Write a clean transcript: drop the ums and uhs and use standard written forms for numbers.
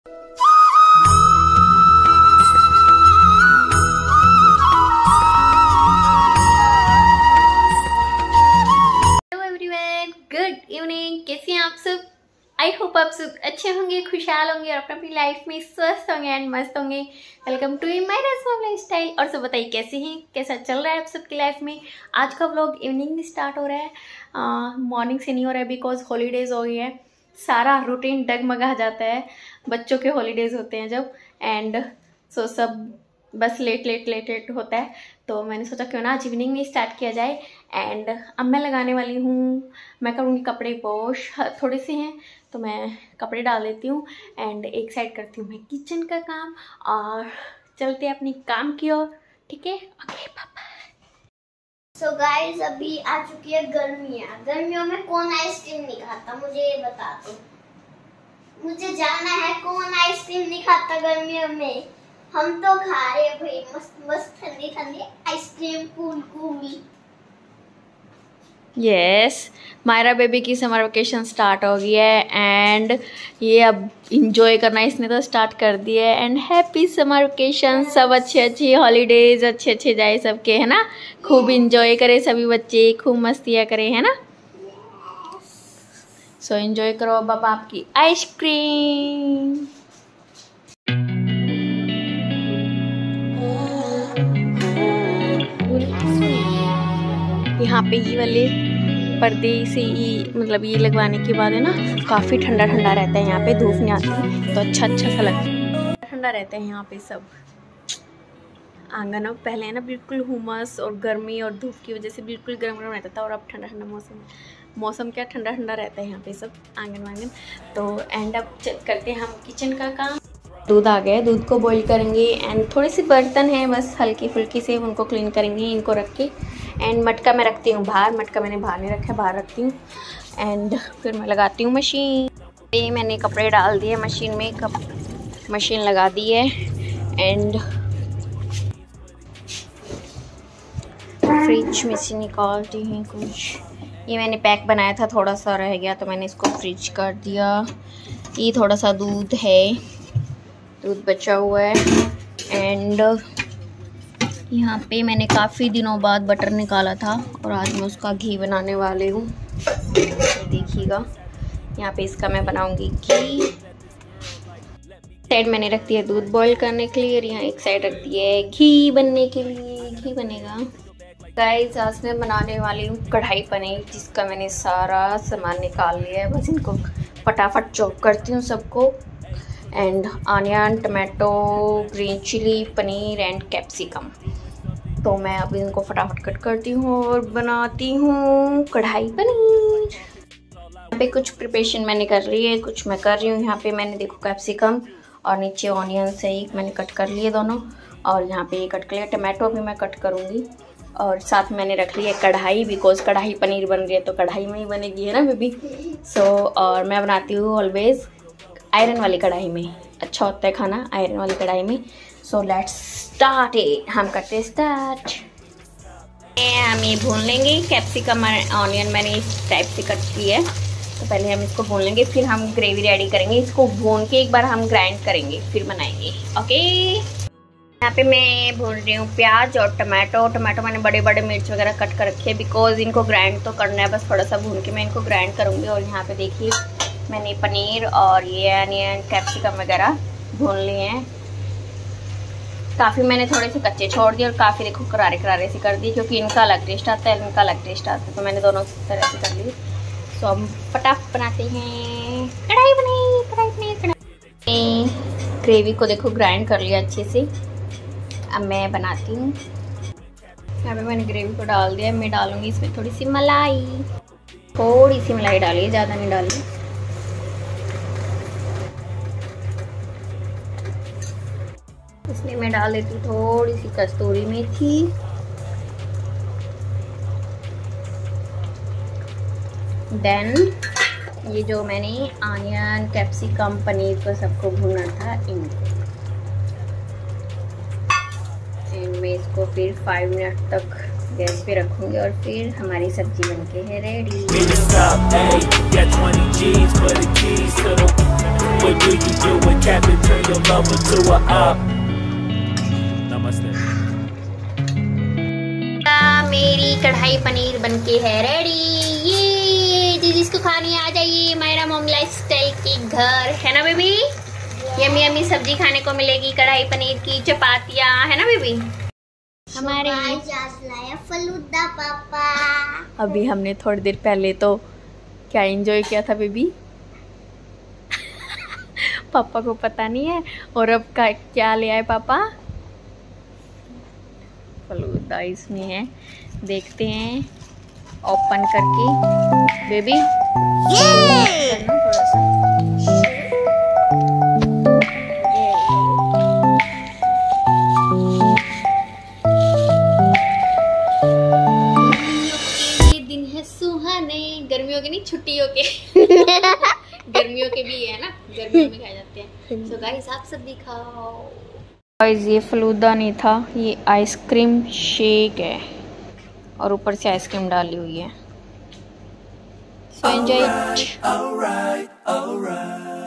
Good evening, कैसे हैं आप सब। आई होप आप सब अच्छे होंगे, खुशहाल होंगे और अपनी लाइफ में स्वस्थ होंगे एंड मस्त होंगे। Welcome to my lifestyle. और सब बताइए कैसे हैं, कैसा चल रहा है आप सबकी लाइफ में। आज का व्लॉग इवनिंग में स्टार्ट हो रहा है, मॉर्निंग से नहीं हो रहा है बिकॉज हॉलीडेज हो गई है। सारा रूटीन डगमगा जाता है, बच्चों के हॉलीडेज होते हैं जब, एंड सो सब बस लेट होता है। तो मैंने सोचा क्यों ना आज इवनिंग में स्टार्ट किया जाए। एंड अब मैं लगाने वाली हूँ, मैं करूँगी कपड़े वॉश, थोड़े से हैं तो मैं कपड़े डाल देती हूँ एंड एक साइड करती हूँ मैं किचन का काम और चलते हैं अपनी काम की ओर। ठीक है, ओके पापा। सो गाइस, अभी आ चुकी है गर्मियाँ। गर्मियों में कौन आइसक्रीम नहीं खाता, मुझे ये बता दो। मुझे जाना है, कौन आइसक्रीम नहीं खाता गर्मियों में। हम तो खा रहे हैं भाई, मस्त मस्त ठंडी ठंडी ice cream, cool cool. Yes, Myra baby की समर वेकेशन स्टार्ट हो गई है एंड ये अब इंजॉय करना इसने तो स्टार्ट कर दिया है। एंड हैप्पी समर वेकेशन, सब अच्छे हॉलीडेज अच्छे जाए सबके, है ना। खूब इंजॉय करे सभी बच्चे, खूब मस्तियाँ करें, है ना। सो इंजॉय करो बाबा आपकी आइसक्रीम। यहाँ पे ये वाले पर्दे से ही मतलब ये लगवाने के बाद है ना काफ़ी ठंडा ठंडा रहता है यहाँ पे, धूप नहीं आती तो अच्छा सा लगता है, ठंडा रहता है यहाँ पे सब। आंगन अब पहले है ना बिल्कुल हुमस और गर्मी और धूप की वजह से बिल्कुल गर्म रहता था, और अब ठंडा ठंडा मौसम क्या ठंडा ठंडा रहता है यहाँ पे सब आंगन वांगन। तो एंड अब करते हैं हम किचन का काम। दूध आ गया, दूध को बॉईल करेंगे एंड थोड़े से बर्तन हैं बस हल्की फुल्की से, उनको क्लीन करेंगे। इनको रख के एंड मटका मैं रखती हूँ बाहर, मटका मैंने बाहर नहीं रखा, बाहर रखती हूँ। एंड फिर मैं लगाती हूँ मशीन पे। मैंने कपड़े डाल दिए मशीन में, मशीन लगा दी है। एंड फ्रिज में से निकालती हैं कुछ, ये मैंने पैक बनाया था, थोड़ा सा रह गया तो मैंने इसको फ्रिज कर दिया। ये थोड़ा सा दूध है, दूध बचा हुआ है। एंड यहाँ पे मैंने काफ़ी दिनों बाद बटर निकाला था और आज मैं उसका घी बनाने वाली हूँ। देखिएगा यहाँ पे इसका मैं बनाऊँगी घी। साइड मैंने रख दिया दूध बॉईल करने के लिए और यहाँ एक साइड रख दिया है घी बनने के लिए, घी बनेगा। गाइस, आज मैं बनाने वाली हूँ कढ़ाई पनीर, जिसका मैंने सारा सामान निकाल लिया है। बस इनको फटाफट चॉप करती हूँ सबको। And onion, tomato, green chilli, paneer and capsicum. तो मैं अब इनको फटाफट कट करती हूँ और बनाती हूँ कढ़ाई पनीर। यहाँ पे कुछ प्रिपरेशन मैंने कर रही है, कुछ मैं कर रही हूँ। यहाँ पे मैंने देखो कैप्सिकम और नीचे ऑनियन से ही मैंने कट कर लिए दोनों, और यहाँ पे ये कट कर लिया। टमाटो भी मैं कट करूँगी और साथ मैंने रख लिया कढ़ाई, बिकॉज कढ़ाई पनीर बन रही है तो कढ़ाई में ही बनेगी, है ना बेबी। सो और मैं बनाती हूँ ऑलवेज आयरन वाली कढ़ाई में, अच्छा होता है खाना आयरन वाली कढ़ाई में। सो लेट्स स्टार्ट इट, हम करते हैं स्टार्ट। हम ये भून लेंगे कैप्सिकम और ऑनियन, मैंने इस टाइप से कट की है। तो पहले हम इसको भून लेंगे, फिर हम ग्रेवी रेडी करेंगे। इसको भून के एक बार हम ग्राइंड करेंगे, फिर बनाएंगे। ओके, यहाँ पे मैं भून रही हूँ प्याज और टमाटो। टमाटो मैंने बड़े बड़े मिर्च वगैरह कट कर रखे हैं, बिकॉज इनको ग्राइंड तो करना है, बस थोड़ा सा भून के मैं इनको ग्राइंड करूँगी। और यहाँ पे देखिए मैंने पनीर और ये अनियन कैप्सिकम वगैरह भून लिए हैं। काफ़ी मैंने थोड़े से कच्चे छोड़ दिए और काफ़ी देखो करारे करारे से कर दी, क्योंकि इनका अलग टेस्ट आता है, इनका अलग टेस्ट आता है, तो मैंने दोनों तरह से कर ली। सो हम फटाफट बनाते हैं कढ़ाई पनीर। ग्रेवी को देखो ग्राइंड कर लिया अच्छे से। अब मैं बनाती हूँ, यहाँ पे मैंने ग्रेवी को डाल दिया। मैं डालूँगी इसमें थोड़ी सी मलाई, थोड़ी सी मलाई डालिए, ज़्यादा नहीं डालिए। इसमें मैं डाल देती हूँ थोड़ी सी कस्तूरी मेथी, देन ये जो मैंने ऑनियन कैप्सिकम पनीर को सबको भूना था इनको, एंड मैं इसको फिर 5 मिनट तक गैस पे रखूंगी और फिर हमारी सब्जी बनके है रेडी। मेरी कढ़ाई पनीर बनके है रेडी। ये जिसको खानी आ जाइए मेरा मॉम लाइफस्टाइल के घर, है ना बेबी? यम्मी यम्मी सब्जी खाने को मिलेगी, कढ़ाई पनीर की चपातियाँ, है ना बेबी? हमारे लाया फलूदा पापा। अभी हमने थोड़ी देर पहले तो क्या एंजॉय किया था बेबी? पापा को पता नहीं है। और अब क्या ले आए पापा? फलूदा इसमें है, देखते हैं ओपन करके बेबी। करना थोड़ा सा। ये दिन है सुहाने, गर्मियों के नहीं छुट्टियों के। गर्मियों के भी है ना, गर्मियों में खाए जाते हैं। तो गाइस आप सब भी खाओ। गाइस ये फलूदा नहीं था, ये आइसक्रीम शेक है और ऊपर से आइसक्रीम डाली हुई है। So enjoy.